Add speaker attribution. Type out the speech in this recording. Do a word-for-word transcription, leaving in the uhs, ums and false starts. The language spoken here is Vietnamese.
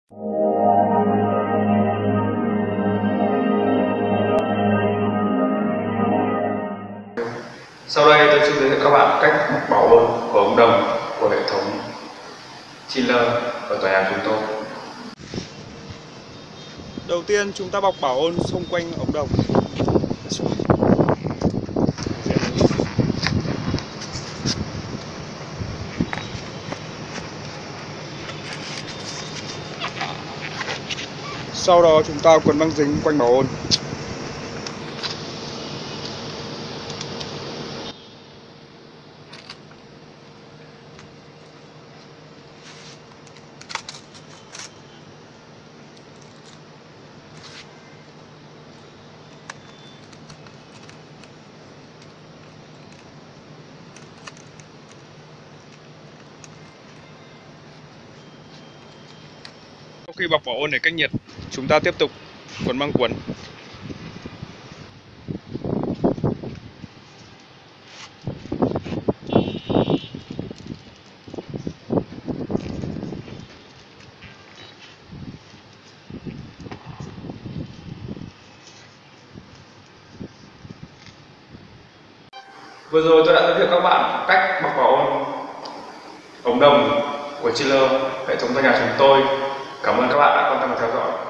Speaker 1: Sau đây tôi xin giới thiệu các bạn cách bảo ôn của ống đồng của hệ thống chiller ở tòa nhà chúng tôi.
Speaker 2: Đầu tiên chúng ta bọc bảo ôn xung quanh ống đồng. Sau đó chúng ta quấn băng dính quanh bảo ôn. Sau khi bọc bảo ôn để cách nhiệt, chúng ta tiếp tục quấn băng quấn.
Speaker 1: Vừa rồi tôi đã giới thiệu các bạn cách bọc bảo ôn ống đồng của chiller hệ thống tòa nhà chúng tôi. Cảm ơn các bạn đã quan tâm và theo dõi.